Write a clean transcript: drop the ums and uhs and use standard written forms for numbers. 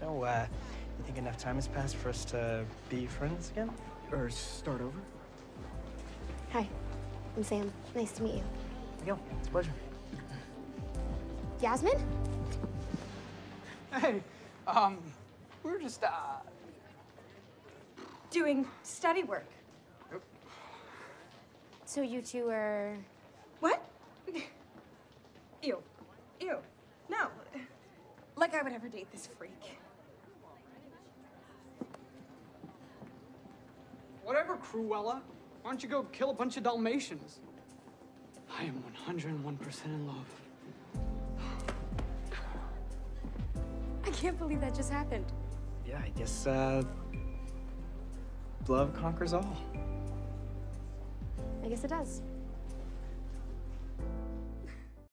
So, you think enough time has passed for us to be friends again? Or start over? Hi, I'm Sam. Nice to meet you. Miguel, it's a pleasure. Yasmine? Hey, we're just, doing study work. So you two are... What? Ew. Ew. No. Like I would ever date this freak. whatever, Cruella. Why don't you go kill a bunch of Dalmatians? I am 101% in love. I can't believe that just happened. Yeah, I guess, love conquers all. I guess it does.